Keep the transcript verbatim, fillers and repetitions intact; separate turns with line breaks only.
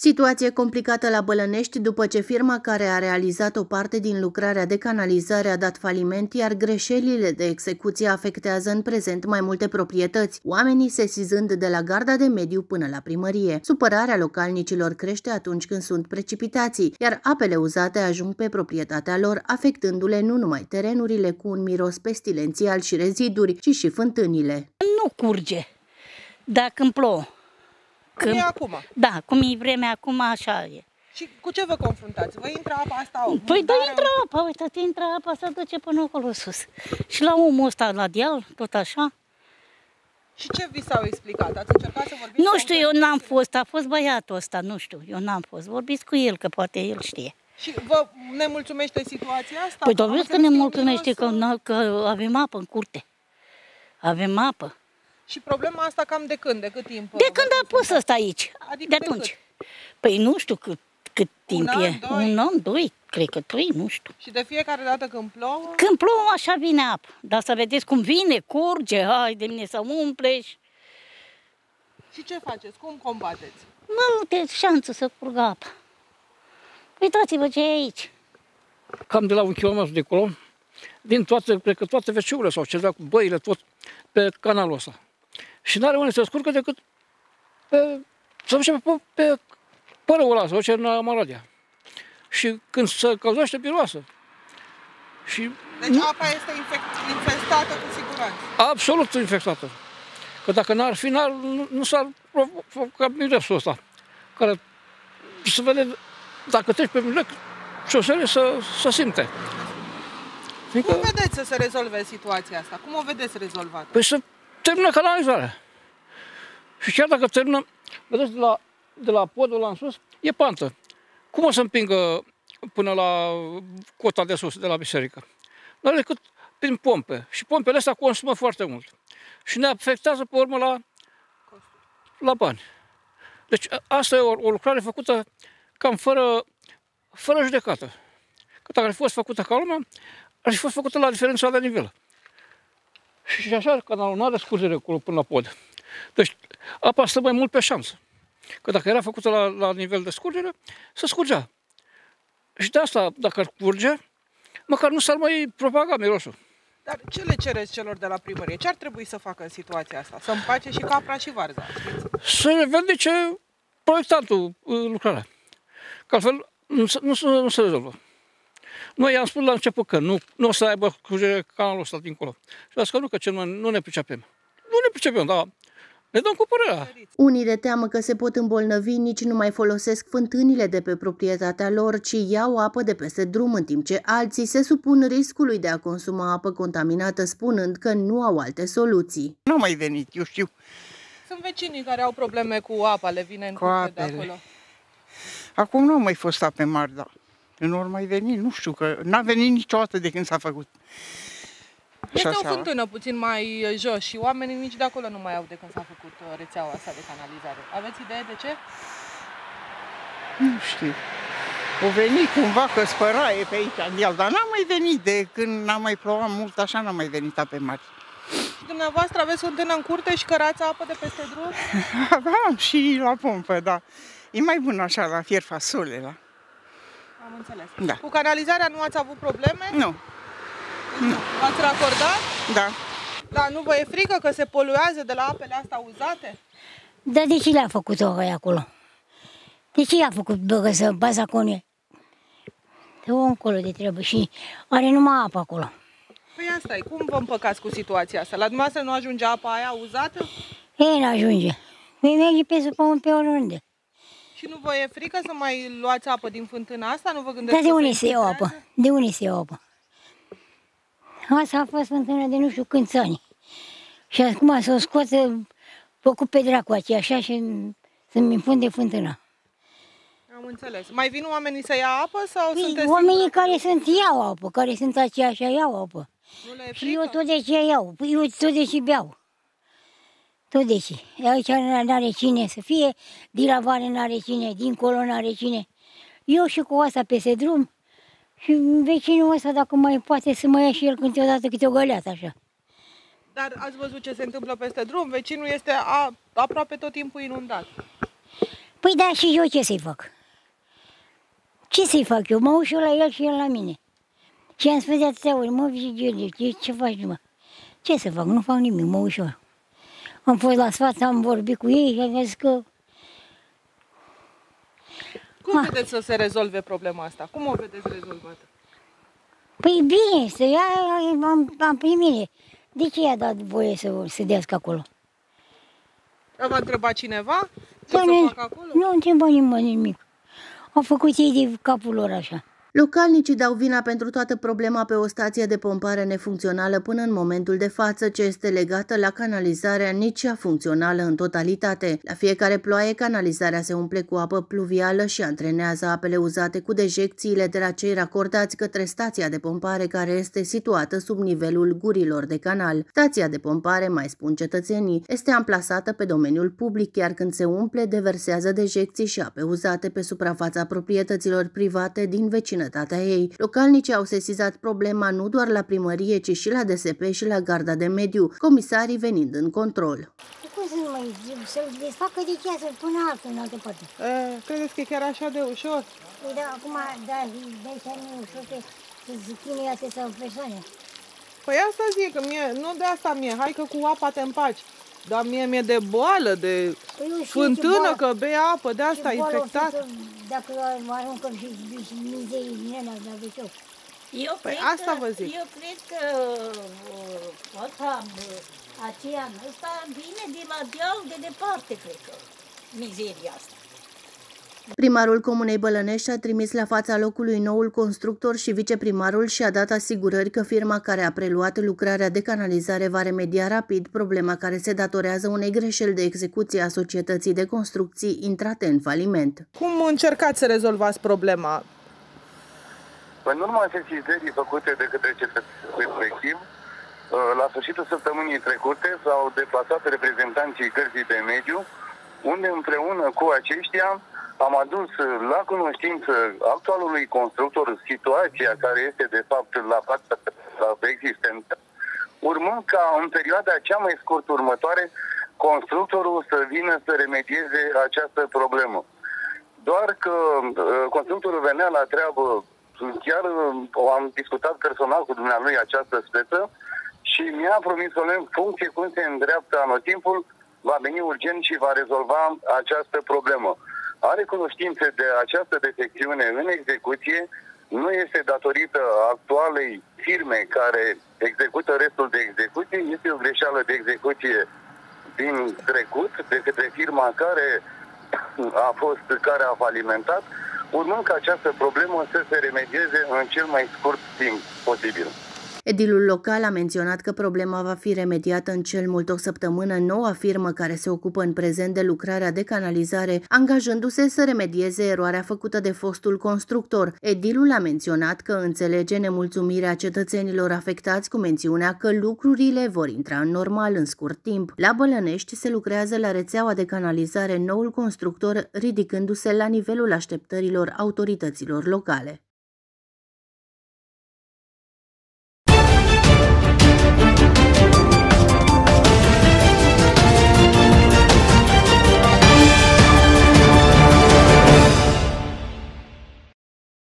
Situație complicată la Bălănești după ce firma care a realizat o parte din lucrarea de canalizare a dat faliment, iar greșelile de execuție afectează în prezent mai multe proprietăți, oamenii sesizând de la garda de mediu până la primărie. Supărarea localnicilor crește atunci când sunt precipitații, iar apele uzate ajung pe proprietatea lor, afectându-le nu numai terenurile cu un miros pestilențial și reziduri, ci și fântânile.
Nu curge, dar când plouă.
Cum e acum?
Da, cum e vremea acum, așa e.
Și cu ce vă confruntați? Vă intră apa asta? O
Păi da, intră apa, uite, intră apa, se duce până acolo sus. Și la omul ăsta, la deal, tot așa.
Și ce vi s-au explicat? Ați încercat să vorbiți?
Nu știu, eu n-am fost, a fost băiatul ăsta, nu știu, eu n-am fost. Vorbiți cu el, că poate el știe.
Și vă nemulțumește situația asta?
Păi dovedeți că ne mulțumește că, că avem apă în curte. Avem apă.
Și problema asta cam de când? De cât timp?
De când a pus ăsta aici.
Adică
de
de
atunci.
cât?
Păi nu știu cât, cât timp
Un
e.
an, doi?
Un an, doi, cred că trei, nu știu.
Și de fiecare dată când plouă?
Când plouă, așa vine apă. Dar să vedeți cum vine, curge, hai de mine să umple. Și,
și ce faceți? Cum combateți?
nu te șanță să curgă apa. Uitați-vă ce e aici.
Cam de la un kilometru de acolo, vin toate, cred că toate veciurile sau ceva cu băile, tot pe canalul ăsta. Și n-are unde să scurcă decât pe, să duce pe, pe părăul ăla, să duce în Amaradea. Și când se călzește, biroasă. Și
deci apa este infestată cu siguranță.
Absolut infectată. Că dacă n-ar fi, n-ar, nu, nu s-ar provoca miresul ăsta. Care se vede, dacă treci pe milec, șosele să se simte.
Fiindcă... Cum vedeți să se rezolve situația asta? Cum o vedeți rezolvată?
Păi să termină canalizarea. Și chiar dacă termină, vedeți, de la, de la podul ăla în sus, e pantă. Cum o să împingă până la cota de sus, de la biserică? Nu are decât prin pompe. Și pompele astea consumă foarte mult. Și ne afectează pe urmă la, la bani. Deci asta e o, o lucrare făcută cam fără, fără judecată. Că dacă ar fi fost făcută ca lumea, ar fi fost făcută la diferența de nivel. Și așa canalul nu are scurgere acolo până la pod. Deci apa stă mai mult pe șanță. Că dacă era făcută la, la nivel de scurgere, se scurgea. Și de asta, dacă ar curge, măcar nu s-ar mai propaga mirosul.
Dar ce le cereți celor de la primărie? Ce ar trebui să facă în situația asta? Să împace și capra și varza, știți?
Să vendice proiectantul lucrarea. Că altfel nu, nu, nu, nu se rezolvă. Noi i-am spus la început că nu, nu o să aibă curgere canalul ăsta dincolo. Și a zis că nu, că cel mai nu ne pricepem. Nu ne pricepem, dar ne dăm cu părerea.
Unii de teamă că se pot îmbolnăvi nici nu mai folosesc fântânile de pe proprietatea lor, ci iau apă de peste drum, în timp ce alții se supun riscului de a consuma apă contaminată, spunând că nu au alte soluții.
Nu a mai venit, eu știu.
Sunt vecinii care au probleme cu apa, le vine în curte de acolo.
Acum nu a mai fost ape mari, dar nu ar mai veni, nu știu, că n-a venit niciodată de când s-a făcut.
Este o fântână puțin mai jos și oamenii nici de acolo nu mai au de când s-a făcut rețeaua asta de canalizare. Aveți idee de ce?
Nu știu. O venit cumva că spăraie pe aici, în deal, dar n-a mai venit de când n-a mai plouat mult, așa n-a mai venit ape mari.
Și dumneavoastră aveți fântână în curte și cărați apă de peste drum?
Aveam și la pompă, da. E mai bun așa, la fier fasole, la...
Am înțeles.
Da.
Cu canalizarea nu ați avut probleme?
Nu. Nu.
V-ați racordat?
Da.
Da, nu vă e frică că se poluează de la apele astea uzate?
Dar de ce le-a făcut-o ăia acolo? De ce i-a făcut băgă să baza conie? De încolo de treabă și are numai apă acolo.
Păi asta e, cum vă împăcați cu situația asta? La dumneavoastră nu ajunge apa aia uzată?
Ei, nu ajunge. Păi merge pe sub pământ pe oriunde.
Și nu vă e frică să mai luați apă din fântâna asta? Nu vă gândeți?
Dar de unde se iau apă? De unde se iau apă? Asta a fost fântână de nu știu câți ani. Și acum să o scoată, făcut pe dracu aceea, așa, și să-mi înfunde fântâna.
Am înțeles. Mai vin oamenii să ia apă sau
Păi,
sunteți
oamenii care sunt iau apă, care sunt aceia așa iau apă.
Nu le e frică?
Și eu tot de ce iau, păi eu tot de ce beau. Tot de ce. Aici n-are cine să fie, din la vare n-are cine, dincolo n-are cine. Eu și cu asta peste drum și vecinul ăsta, dacă mai poate să mă ia și el câteodată câte o găleată așa.
Dar ați văzut ce se întâmplă peste drum? Vecinul este a, aproape tot timpul inundat.
Păi da, și eu ce să-i fac? Ce să-i fac eu? Mă uit și eu la el și el la mine. Și am spus de atâtea ori, mă, Virgil, ce, ce faci, mă? Ce să fac? Nu fac nimic, mă ușor. Am fost la sfat, am vorbit cu ei și am zis că...
Cum ah. vedeți să se rezolve problema asta? Cum o vedeți rezolvată?
Păi bine, să ia, am, am primit. De ce i-a dat voie să se dească acolo?
V-a întrebat cineva ce
Păi
să facă acolo?
Nu a întrebat nimeni nimic. Au făcut ei de capul lor așa.
Localnicii dau vina pentru toată problema pe o stație de pompare nefuncțională până în momentul de față, ce este legată la canalizarea nici ea funcțională în totalitate. La fiecare ploaie, canalizarea se umple cu apă pluvială și antrenează apele uzate cu dejecțiile de la cei racordați către stația de pompare, care este situată sub nivelul gurilor de canal. Stația de pompare, mai spun cetățenii, este amplasată pe domeniul public, iar când se umple, deversează dejecții și ape uzate pe suprafața proprietăților private din vecinătatea ei. Localnicii au sesizat problema nu doar la primărie, ci și la D S P și la Garda de Mediu, comisarii venind în control.
Cum să nu mai să-l desfacă de ce, să-l pună altul în altă parte?
E, credeți că e chiar așa de ușor?
Păi da, acum, da, de aici nu e ușor să chinuie atâția persoane.
Păi asta zic, că mie, nu de asta mie, hai că cu apa te împaci. Dar mie mi-e de boală, de
păi
fântână, că bei apă, de asta infectat.
Dacă aruncăm și, și mizerii din ele, dar de ce?
Eu
păi
cred
asta
că,
vă zic.
Eu cred că asta, aceea ăsta vine de la deal de departe, cred că, mizeria asta.
Primarul Comunei Bălănești a trimis la fața locului noul constructor și viceprimarul și-a dat asigurări că firma care a preluat lucrarea de canalizare va remedia rapid problema care se datorează unei greșeli de execuție a societății de construcții intrate în faliment.
Cum încercați să rezolvați problema?
Păi nu numai sesizării făcute de către cetățenii respectiv, la sfârșitul săptămânii trecute s-au deplasat reprezentanții Gărzii de Mediu, unde împreună cu aceștia am adus la cunoștință actualului constructor situația care este de fapt la partea existentă, urmând ca în perioada cea mai scurt următoare constructorul să vină să remedieze această problemă. Doar că constructorul venea la treabă, chiar am discutat personal cu dumnealui această speță și mi-a promis că în funcție cum se îndreaptă anotimpul, va veni urgent și va rezolva această problemă. Are cunoștințe de această defecțiune în execuție, nu este datorită actualei firme care execută restul de execuție, este o greșeală de execuție din trecut, de către firma care a fost, care a falimentat, urmând ca această problemă să se remedieze în cel mai scurt timp posibil.
Edilul local a menționat că problema va fi remediată în cel mult o săptămână. Noua firmă care se ocupă în prezent de lucrarea de canalizare, angajându-se să remedieze eroarea făcută de fostul constructor. Edilul a menționat că înțelege nemulțumirea cetățenilor afectați, cu mențiunea că lucrurile vor intra în normal în scurt timp. La Bălănești se lucrează la rețeaua de canalizare, noul constructor ridicându-se la nivelul așteptărilor autorităților locale.